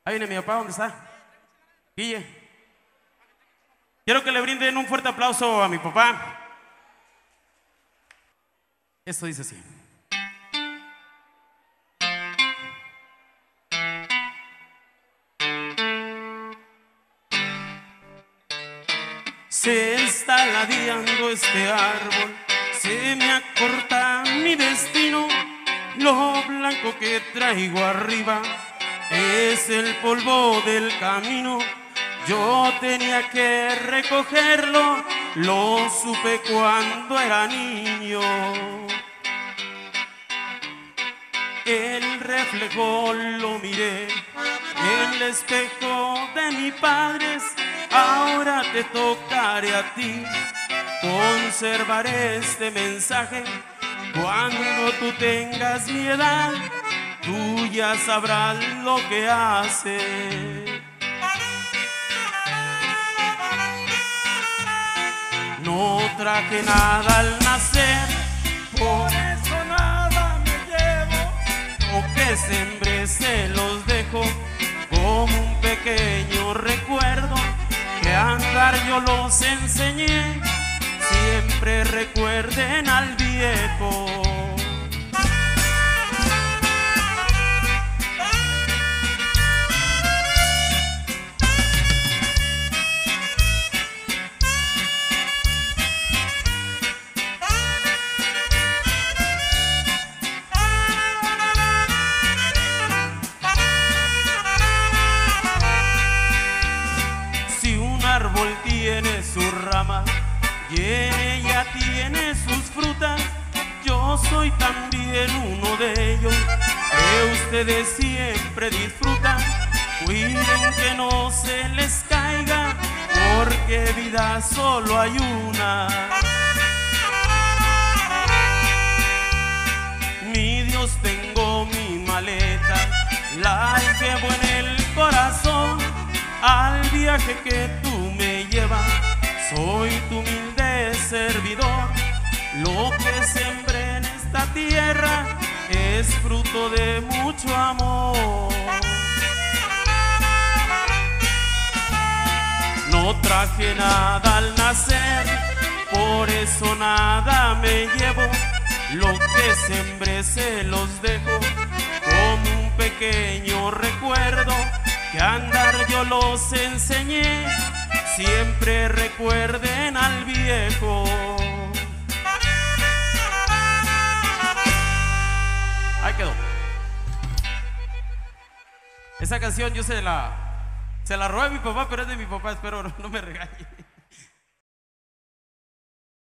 Ahí viene mi papá, ¿dónde está? Guille. Quiero que le brinden un fuerte aplauso a mi papá. Esto dice así. Se está ladeando este árbol, se me acorta mi destino. Lo blanco que traigo arriba es el polvo del camino. Yo tenía que recogerlo, lo supe cuando era niño. El reflejo lo miré en el espejo de mis padres. Ahora te tocaré a ti conservar este mensaje. Cuando tú tengas mi edad, tú ya sabrás lo que haces. No traje nada al nacer, por eso nada me llevo. Lo que sembré se los dejo como un pequeño recuerdo. Que andar yo los enseñé, siempre recuerden al viejo. Árbol tiene su rama y ella tiene sus frutas. Yo soy también uno de ellos que ustedes siempre disfrutan. Cuiden que no se les caiga, porque vida solo hay una. Mi Dios, tengo mi maleta, la llevo en el corazón. Al viaje que tú me llevas, soy tu humilde servidor. Lo que sembré en esta tierra es fruto de mucho amor. No traje nada al nacer, por eso nada me llevo. Lo que sembré se los dejo como un pequeño recuerdo. Que andar yo los enseñé, siempre recuerden al viejo. Ahí quedó. Esa canción yo se la robé a mi papá, pero es de mi papá, espero no me regañe.